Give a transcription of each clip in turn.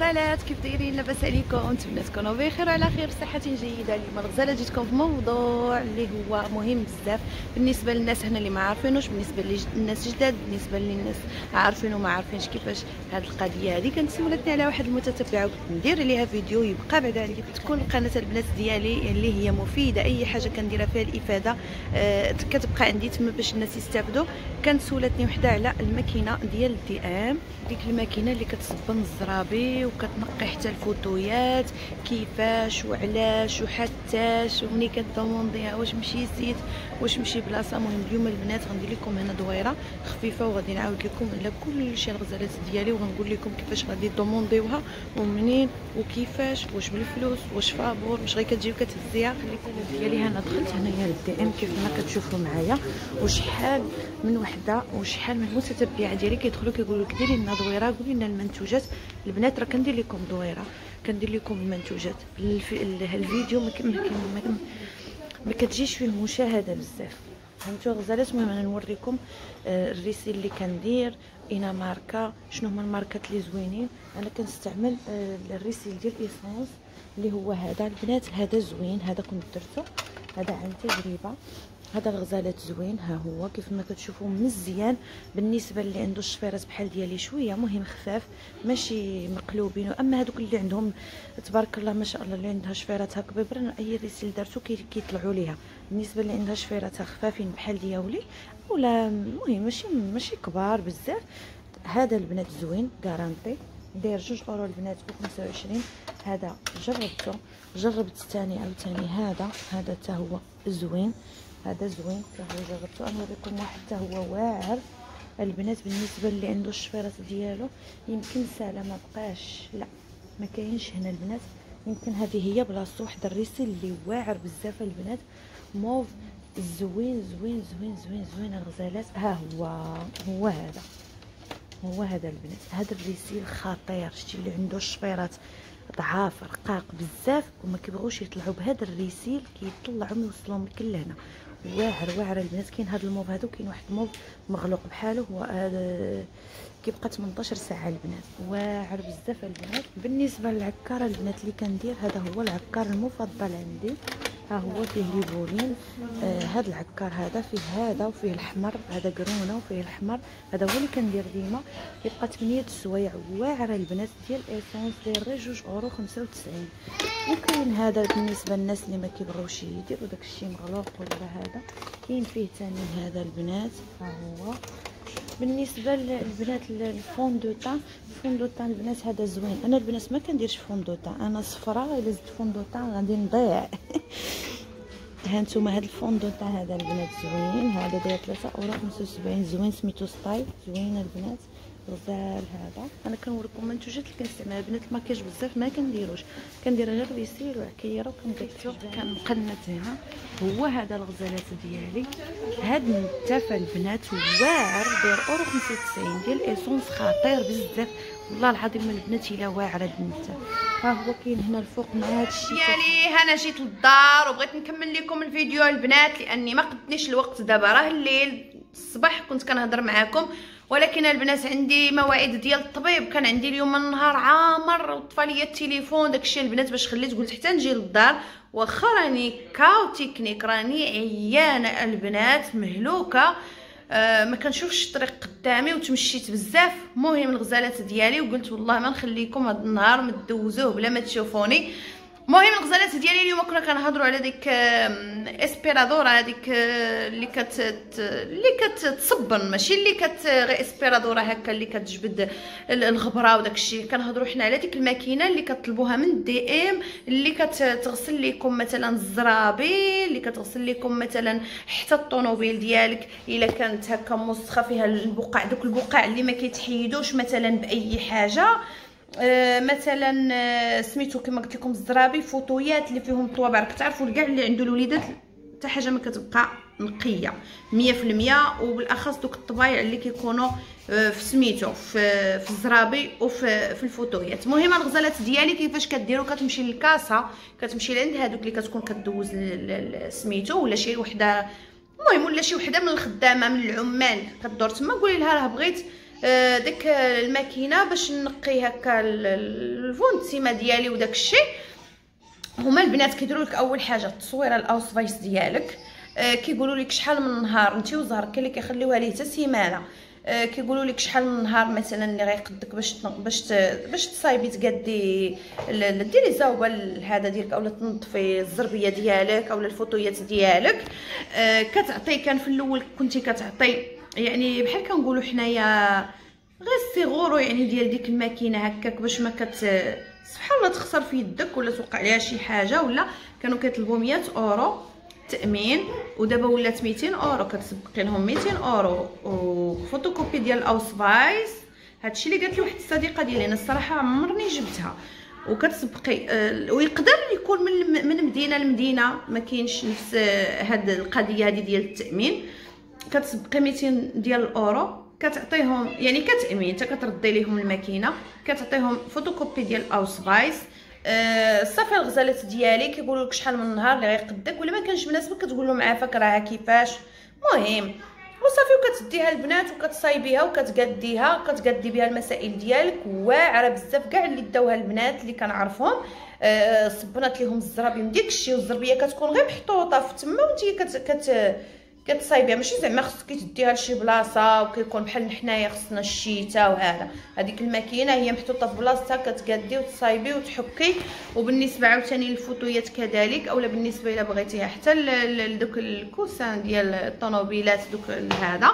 غزالات، كيف دايرين؟ لاباس عليكم؟ نتمنى تكونوا بخير وعلى خير بصحه جيده. اليوم الغزاله جيتكم في موضوع اللي هو مهم بزاف بالنسبه للناس هنا اللي ما عارفينوش، بالنسبه للناس جداد، بالنسبه للناس عارفين وما عارفينش كيفاش هذه القضيه هذه. كانت سولتني على واحد المتتبعه وقلت ندير عليها فيديو يبقى بعد عليا تكون قناه البنات ديالي اللي هي مفيده، اي حاجه كنديرها فيها الافاده كتبقى عندي تما باش الناس يستافدوا. كانت سولتني وحده على الماكينه ديال الدي ام، ديك الماكينه اللي كتصبن الزرابي وكتنقي حتى الفوتويات كيفاش وعلاش وحتاش ومني كدومونديها واش مشي زيت واش مشي بلاصه. المهم اليوم البنات غندير لكم هنا دويره خفيفه وغادي نعاود لكم على كلشي الغزالات ديالي وغنقول لكم كيفاش غادي دومونديوها ومنين وكيفاش، واش بالفلوس واش فابور، واش غير كتجيو كتهزيها. خليكم ديالي هنا دخلت هنايا للدي ام كيف ما كتشوفوا معايا، وشحال من وحده وشحال من متتبعه ديالي كيدخلوا كيقولوا لك ديري لنا دويره، قولي لنا المنتوجات. البنات راه كندير لكم دويره، كندير لكم المنتوجات. الفيديو ما كتجيش فيه المشاهده بزاف، فهمتوا غزالات؟ المهم انا نوريكم الريسيل اللي كندير، انا ماركه شنو هما الماركات اللي زوينين. انا كنستعمل الريسيل ديال ايسونس اللي هو هذا البنات، هذا زوين، هذا كنت درته، هذا عن تجربه. هذا الغزالات زوين، ها هو كيف ما كتشوفوا مزيان. بالنسبه اللي عنده الشفيرات بحال ديالي شويه مهم خفاف ماشي مقلوبين، اما هذوك اللي عندهم تبارك الله ما شاء الله اللي عندها شفيرات هكا ببرن اي ريسيل درتو كيطلعوا ليها. بالنسبه اللي عندها شفيرات خفافين بحال ديالي ولا المهم ماشي كبار بزاف، هذا البنات زوين غارانتي، داير 2 اورو البنات ب 25. هذا جربت الثاني عاوتاني، هذا حتى هو زوين، هذا زوين حتى هو جربته. انا نوريكم واحد حتى هو واعر البنات. بالنسبه اللي عنده الشفيرات ديالو يمكن سالا ما بقاش، لا ما كاينش هنا البنات، يمكن هذه هي بلاصتو. واحد الريسيل اللي واعر بزاف البنات، موف زوين زوين زوين زوين زوين الغزالات. ها هو هذا البنات، هذا الريسيل خطير. شتي اللي عنده الشفيرات ضعاف رقاق بزاف وما كيبغوش يطلعوا بهذا الريسيل كيطلعوا يوصلهم لك لهنا. واعر البنات. كاين هذا الموف هذا وكاين واحد الموف مغلوق بحاله، هو هذا كيبقى 18 ساعه البنات، واعر بزاف البنات. بالنسبه للعكار البنات اللي كندير، هذا هو العكار المفضل عندي، ها هو فيه ليبولين. هذا العكار هذا فيه هذا وفيه الاحمر، هذا قرونه وفيه الاحمر، هذا هو اللي كندير ديما. كيبقى 8 السوايع، واعر البنات ديال ايسونس، داير غير 2 اورو 95. وكاين هذا بالنسبه للناس اللي ما كيبغيوش يديروا داكشي مغلوق ولا هذا، كاين فيه ثاني هذا البنات، ها هو. بالنسبه للبنات الفون دو تان، الفون دو تان البنات هذا زوين. انا البنات ما كنديرش فون دو تان، انا صفراء الا زدت فون دو تان غادي نضيع. ها نتوما هذا الفون دو تان هذا البنات زوين، هذا داير 3 اورو 75 زوين، سميتو ستايل زوين البنات غزال. هذا انا كنوريكم المنتوجات اللي كنستعمل البنات. الماكياج بزاف ما كنديروش، كندير غير ريسيل وعكيره وكنقيتو كنقنتها. هو هذا الغزالات ديالي، هاد النتافه البنات واعر، داير اورو 95 ديال ايسونس، خطير بزاف والله العظيم البنات الا واعره هاد النتافه. ها هو كاين هنا الفوق مع هاد الشيء ديالي. انا جيت للدار وبغيت نكمل لكم الفيديو البنات لاني ما قدنيش الوقت. دابا راه الليل، الصباح كنت كنهضر معاكم، ولكن البنات عندي مواعيد ديال الطبيب. كان عندي اليوم النهار عامر وطفى ليا التليفون داكشي البنات باش خليت قلت حتى نجي للدار. واخا راني كاو تكنيك، راني عيانه البنات مهلوكه، ما كنشوفش الطريق قدامي وتمشيت بزاف. المهم الغزالات ديالي وقلت والله ما نخليكم هذا النهار ما تدوزوه بلا ما تشوفوني. المهم الغزالات ديالي اليوم كنا كنهضروا على ديك اسبيرادورا، هذيك اللي كتصبن، ماشي اللي غير اسبيرادورا هكا اللي كتجبد الغبره وداكشي. كنهضروا حنا على ديك الماكينه اللي كطلبوها من دي ام، اللي كتغسل لكم مثلا الزرابي، اللي كتغسل لكم مثلا حتى الطوموبيل ديالك الا كانت هكا موسخه فيها البقع، دوك البقع اللي ما كيتحيدوش مثلا باي حاجه. مثلا سميتو كما قلت لكم الزرابي، فوتويات اللي فيهم الطوابع، راك تعرفوا كاع اللي عنده الوليدات حتى حاجه ما كتبقى نقيه 100%، وبالاخص دوك الطبايع اللي كيكونوا في سميتو في الزرابي وفي الفوتويات. المهم الغزالات ديالي كيفاش كديروا، كتمشي للكاسه، كتمشي لعند هذوك اللي كتكون كدوز سميتو ولا شي وحده، المهم ولا شي وحده من الخدامه من العمال، كدور تما قولي لها راه بغيت ديك الماكينه باش نقي هكا الفونتسيما ديالي وداك الشيء. هما البنات كيديروا لك اول حاجه التصويره الاوسفايس ديالك، كيقولوا لك شحال من نهار انت وزهرك، كاين اللي كيخليوها ليه حتى سيمانه، كيقولوا لك شحال من نهار مثلا اللي غيقدك باش تصايبي تقادي ديري زاوبه هذا ديالك، اولا تنظفي الزربيه ديالك اولا الفوطويات ديالك. كتعطي، كان في الاول كنتي كتعطي يعني بحال كنقولوا حنايا غير السيغورو يعني ديال ديك الماكينه هكاك باش ما سبحان الله تخسر في يدك ولا توقع ليها شي حاجه، ولا كانوا كيطلبوا 100 اورو تامين، ودابا ولات 200 اورو، كتسبقي لهم 200 اورو وفوتوكوبي ديال الاوسفايس. هادشي اللي قالت لي واحد الصديقه ديالي، انا الصراحه عمرني جبتها. وكتسبقي ويقدر يكون من مدينه لمدينه، ما كاينش نفس هاد القضيه هذه ديال التامين. كتسبقي 200 ديال الاورو كتعطيهم يعني كتامين، انت كتردي ليهم الماكينه، كتعطيهم فوتوكوبي ديال الاوسفايس. صافي الغزالات ديالي كيقولوا لك شحال من نهار اللي غيقدك، ولا ما كانش مناسبك كتقول لهم عافاك راها كيفاش. المهم وصافي وكتديها البنات وكتصايبيها وكتقاديها، كتقادي بها المسائل ديالك واعره بزاف. كاع اللي داوها البنات اللي كنعرفهم صبنات ليهم الزرابي من ديك الشيء، والزربيه كتكون غير محطوطه في تما وانت كتصايبيها، ماشي زعما خصك تديها لشي بلاصه وكيكون بحال حنايا خصنا الشيته وهذا. هذيك الماكينه هي محطوطه في بلاصتها، كتقادي وتصايبي وتحكي. وبالنسبه عاوتاني للفوتويات كذلك، اولا بالنسبه الا بغيتيها حتى لدوك الكوسان ديال الطوموبيلات دوك هذا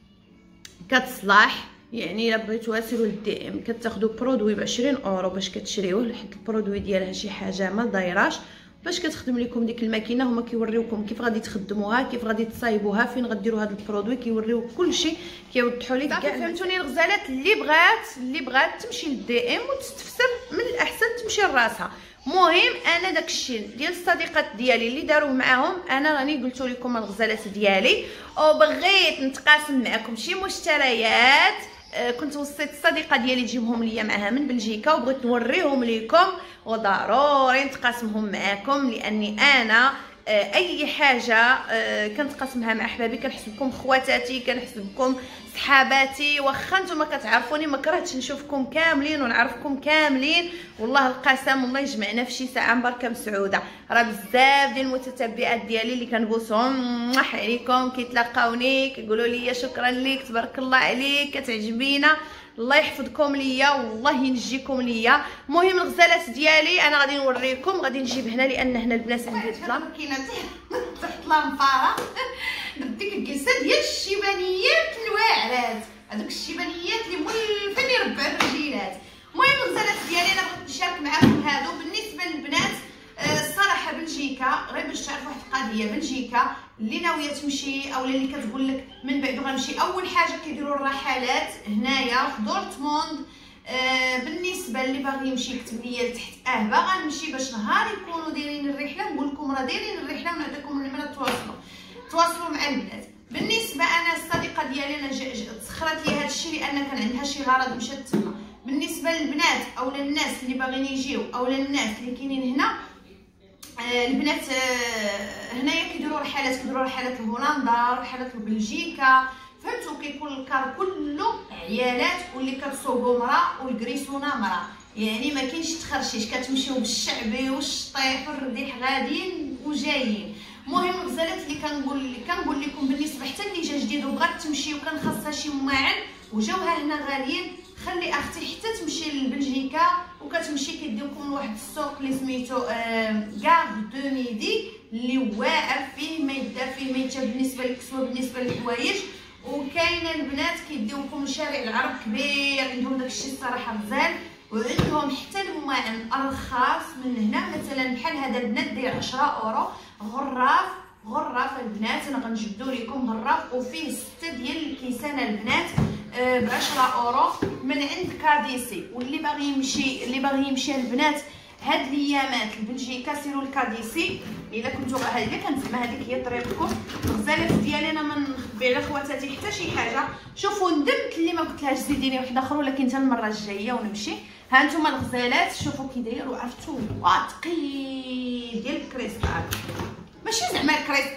كتصلاح. يعني الا بغيتوها سيروا للدي ام، كتاخذوا برودوي ب 20 اورو باش كتشريوه، حيت البرودوي ديالها شي حاجه ما دايراش باش كتخدم لكم ديك الماكينه. هما كيوريوكم كيف غادي تخدموها، كيف غادي تصايبوها، فين غديروا هذا البرودوي، كيوريوك كلشي، كيوضحوا لك كاع. فهمتوني الغزالات؟ اللي بغات تمشي للدي ام وتستفسر، من الاحسن تمشي لراسها. مهم انا داكشي ديال الصديقات ديالي اللي داروه معاهم، انا راني قلت لكم الغزالات ديالي، وبغيت نتقاسم معكم شي مشتريات. كنت وصيت الصديقه ديالي تجيبهم ليا معها من بلجيكا، وبغيت نوريهم لكم وضروري نتقاسمهم معكم، لاني انا اي حاجه كنتقاسمها مع احبابي كنحس بكم خواتاتي، كنحس بكم صحاباتي. واخا نتوما كتعرفوني ما كرهتش نشوفكم كاملين ونعرفكم كاملين، والله القسم والله يجمعنا في شي ساعه مباركه مسعوده. راه بزاف ديال المتتبعات ديالي اللي كنبوسهم محي عليكم، كيتلاقاوني كيقولوا لي شكرا ليك تبارك الله عليك كتعجبينا، الله يحفظكم ليا والله ينجيكم ليا. المهم الغزالات ديالي انا غادي نوريكم، غادي نجيب هنا لان هنا البنات عندي الظلام كاينه تحت لامباره ديك الكيسه ديال الشيبانيات الواعرات، هذوك الشيبانيات اللي مولفين يربعوا الرجيلات. المهم الغزالات ديالي انا بغيت نشارك معكم هادو. بالنسبه للبنات الصراحه بلجيكا، غير باش تعرفوا واحد القضيه، بلجيكا اللي ناويه تمشي او اللي كتقول لك من بعد غنمشي، اول حاجه كيديروا الرحلات هنايا في دورتموند. بالنسبه اللي باغي يمشي يكتب لي لتحت غنمشي باش نهار يكونوا دايرين الرحله نقول لكم راه دايرين الرحله ونعطيكم النمره تواصلوا مع البنات. بالنسبه انا الصديقه ديالي انا تسخرت لي هذا الشيء لان كان عندها شي غرض مشات تما. بالنسبه للبنات او للناس اللي باغيين يجيو او للناس اللي كاينين هنا، البنات هنايا كيديروا رحلات لهولندا، رحلات لبلجيكا، فهمتوا؟ كيكون الكار كله عيالات، واللي كتصوبوا مراه والكريسونه مراه، يعني ما كاينش تخرشيش، كتمشيو بالشعبي والشطيح والرديح غاديين وجايين. المهم الغزالات اللي كنقول لكم بالنسبه حتى اللي جا جديد وبغات تمشي وكان خاصها شي مواعن وجاوها هنا غاليين، خلي اختي حتى تمشي لبلجيكا وكتمشي كيديوكم لواحد السوق اللي سميتو كار دو ميدي اللي واعر فيه ما يدار فيه ما يتجاب بالنسبه للكسوه بالنسبه للحوايج. وكاينه البنات كيديوكم شارع العرب كبير، عندهم داكشي الصراحه غزال، وعندهم حتى المواعن ارخص من هنا. مثلا بحال هذا البنات داير 10 اورو غراف البنات، انا غنجبدو لكم غراف وفيه 6 ديال الكيسان البنات ب 10 اورو من عند كاديسي. واللي باغي يمشي البنات هاد الايامات لبلجيكا سيروا لكاديسي. الا كنتو الا كانت زعما هذيك هي طريقكم. الغزالات ديالي انا ما نخبي على خواتاتي حتى شي حاجه. شوفوا ندمت اللي ما قلتلهاش زيديني واحده اخرى، ولكن حتى المره الجايه ونمشي. ها نتوما الغزالات شوفوا كي داير، وعرفتوا ثقيل ديال الكريستال ماشي زعما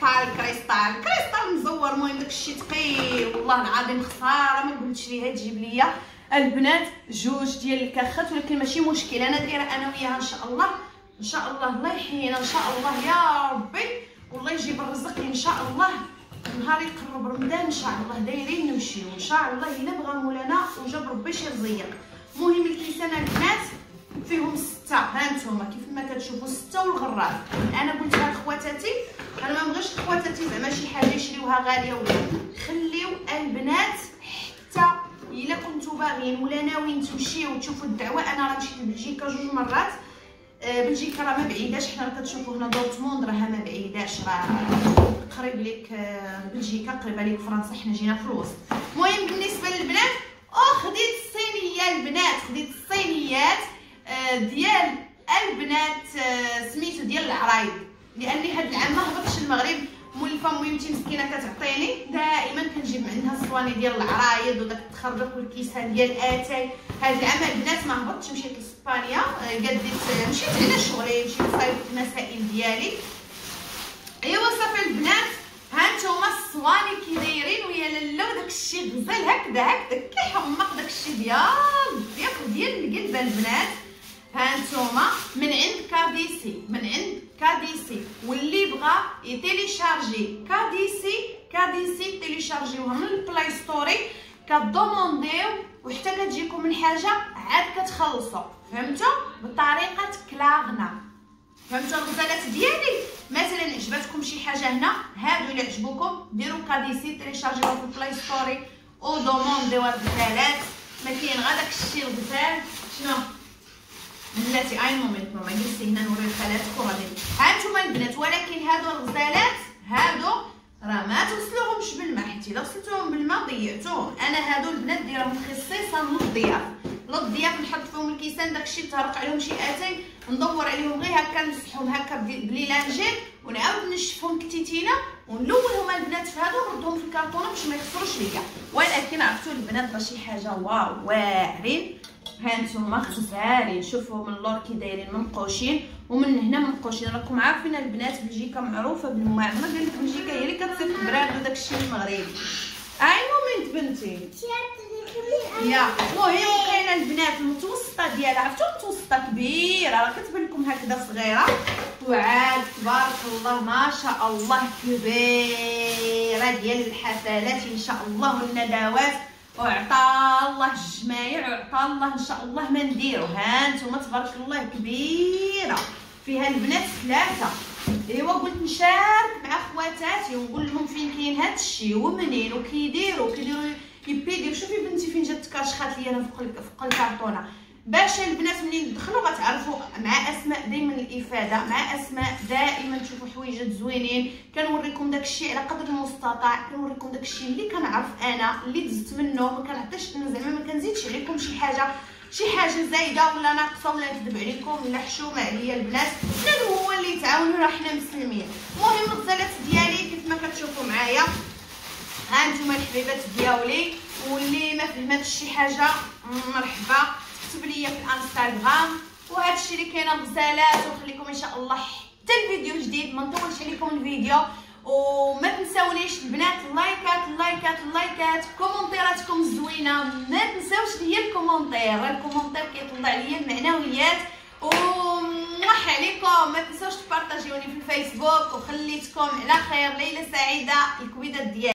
كريستال مزور. المهم داكشي ثقيل والله العظيم خساره ما قلتش ليها تجيب ليا البنات جوج ديال الكاخات، ولكن ماشي مشكل، انا دايره انا وياها ان شاء الله الله يحيينا ان شاء الله يا ربي، والله يجيب الرزق ان شاء الله. نهار يقرب رمضان ان شاء الله دايرين نمشيو ان شاء الله الا بغى مولانا وجاب ربي شي رزيق. المهم الكيسان البنات فيهم 6، ها نتوما كيف ما كتشوفوا 6 والغراف. انا قلتها لخواتاتي انا ما بغيتش خواتاتي زعما شي حاجه يشريوها غاليه ولا خليو البنات حتى الا كنتو باغيين ولا ناويين تمشيو وتشوفوا الدعوه. انا راه مشيت لبلجيكا 2 مرات، بلجيكا راه ما بعيداش، حنا راه كتشوفوا هنا دورتموند راه ما بعيداش، راه قريب ليك بلجيكا قريبه ليك فرنسا، حنا جينا في الوسط. المهم بالنسبه للبنات خديت الصينيه البنات، خديت الصينيات ديال البنات سميتو ديال العرايب، لاني هاد العام ما هبطتش المغرب. مولفه ميمتي مسكينه كتعطيني دائما كنجيب عندها الصواني ديال العرايد وداك التخربيق والكيسان ديال اتاي. هاد العام البنات ما هبطتش، مشيت لاسبانيا قديت مشيت على شغلي، مشيت صايبت المسائل ديالي. ايوا صافي البنات ها نتوما الصواني كي دايرين ويا لاله وداكشي غزال هكذا كيحمق داكشي ديال القلب البنات. ها نتوما من عند كاديسي، واللي بغى يتيليشارجي كاديسي تيليشارجيوها من البلاي ستوري، كدومونديو وحتى كتجيكم من حاجه عاد كتخلصوا، فهمتوا بطريقه كلاغنا. فهمتوا الغزالات ديالي؟ مثلا عجبتكم شي حاجه هنا، هادو الا عجبوكم ديروا كاديسي تيليشارجيوها في البلاي ستوري ودومونديو الغزالات. ما كاين غير داكشي الغزال شنو بلاتي اي مومنت ماما جلسي هنا نوري لخالاتكم غادي ها نتوما البنات. ولكن هادو الغزالات هادو راه ما توصلوهمش بالماء، حيت الا وصلتوهم بالماء ضيعتوهم. انا هادو البنات دايرهم خصيصا للضياف نحط فيهم الكيسان داكشي تهرق عليهم شي اتاي ندور عليهم غير هكا نمسحهم هكا بليلانجين ونعاود نشفهم كتيتينه ونلونهم البنات في هادو ونردهم في الكرتونه باش ما يخسروش ليا. ولكن عرفتوا البنات راه شي حاجه واو واعرين. ها نتوما غزالين، شوفوا من اللور كي دايرين منقوشين ومن هنا منقوشين. راكم عارفين البنات بلجيكا معروفه بالمعمره ديال بلجيكا هي اللي كتصيفط البراد وداكشي المغربي. اي مومنت بنتي يا المهم كاينه البنات المتوسطه ديالها، عرفتوا المتوسطه كبيره راه كتبان لكم هكذا صغيره وعاد تبارك الله ما شاء الله كبيره ديال الحفلات ان شاء الله والندوات، وعطا الله الجمايع وعطا الله ان شاء الله ما نديرو. ها نتوما تبارك الله كبيره فيها البنات 3. ايوا قلت نشارك مع خواتاتي ونقول لهم فين كاين هادشي ومنين وكيديروا يبيديو. شوفي بنتي فين جات تكاشخات لي انا فوق الكرتونه باش البنات منين تدخلوا غتعرفوا مع اسماء دائما الافاده، مع اسماء دائما تشوفوا حويجات زوينين. كنوريكم داكشي على قدر المستطاع، كنوريكم داكشي اللي كنعرف انا اللي دزت منه، ما كنعطيش انا زعما ما كنزيدش عليكم شي حاجه زايده ولا ناقصه ولا نكذب عليكم ولا حشومه عليا البنات. حنا هو اللي يتعاونوا راه حنا مسلمين. المهم الغزالات ديالي كيف ما كتشوفوا معايا ها نتوما الحبيبات ديالي، واللي ما فهمتش شي حاجه مرحبا تكتب ليا في الانستغرام. وهذا الشيء اللي كاين الغزالات، ونخليكم ان شاء الله حتى الفيديو جديد ما نطولش عليكم الفيديو. وما تنساونيش البنات اللايكات كومونتيراتكم الزوينه، ما تنساوش ليا الكومونتير، الكومونتير كيطلع ليا المعنويات. وموح عليكم ما تنساوش تبارطاجيوني في الفيسبوك، وخليتكم على خير. ليله سعيده الكويدات ديالي.